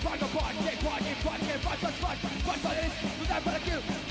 Vai, não pode, quem pode, quem pode, quem faz, faz, faz, faz, faz isso, não dá para aquilo.